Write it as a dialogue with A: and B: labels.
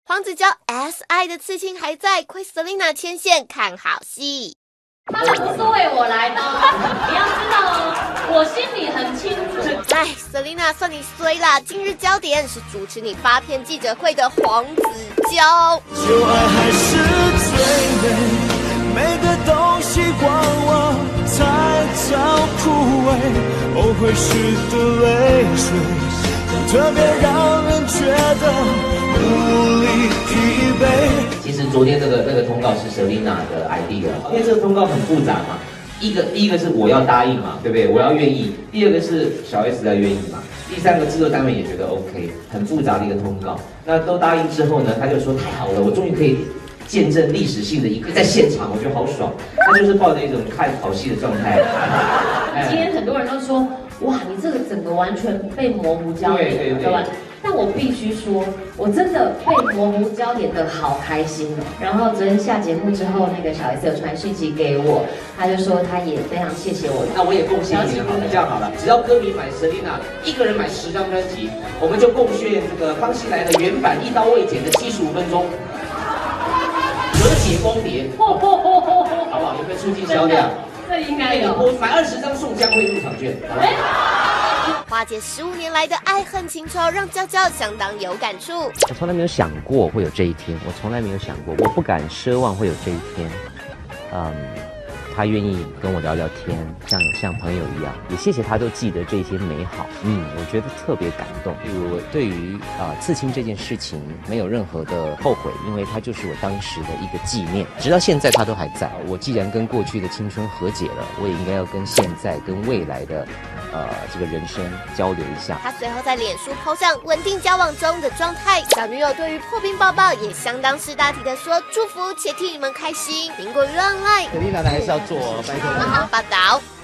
A: 黄子佼 SI 的刺青还在，亏 Selina 牵线看好戏。
B: 他们不是为我来的，你要知道哦，我心里很清楚。
A: 哎 ，Selina 算你衰啦！今日焦点是主持你发片记者会的黄子佼。
C: 旧爱还是最美，每个东西光我才早枯萎，后悔时的泪水，特别让人觉得无力疲惫。
D: 其实昨天那个通告是 Selina 的 idea， 因为这个通告很复杂嘛。第一个是我要答应嘛，对不对？我要愿意。第二个是小 S 要愿意嘛。第三个制作单位也觉得 OK， 很复杂的一个通告。那都答应之后呢，他就说太好了，我终于可以见证历史性的一刻，在现场我觉得好爽。他就是抱着一种看好戏的状态。
B: 今天很多人都说，哇，你这个整个完全被模糊焦点，对吧？但我必须说，我真的被模糊焦点的好开心哦。然后昨天下节目之后，那个小 S 有传讯息给我，他就说他也非常谢谢我。
D: 那我也贡献你好了，这样好了，只要歌迷买 Selina 一个人买10张专辑，我们就贡献这个康熙来了原版一刀未剪的75分钟，和解光碟，好不好？有没有促进销量？
B: 这应该有。
D: 我买20张送江蕙入场券，好吧？
A: 花姐15年来的爱恨情仇，让佼佼相当有感触。
E: 我从来没有想过会有这一天，我从来没有想过，我不敢奢望会有这一天。他愿意跟我聊聊天，像朋友一样，也谢谢他都记得这些美好。我觉得特别感动。我对于刺青这件事情没有任何的后悔，因为它就是我当时的一个纪念，直到现在它都还在。我既然跟过去的青春和解了，我也应该要跟现在跟未来的这个人生交流一下。
A: 他随后在脸书 po 上稳定交往中的状态，小女友对于破冰抱抱也相当识大体的说祝福且替你们开心。苹果娱乐 online，
E: Selina 还是要做，拜托。
A: 报道。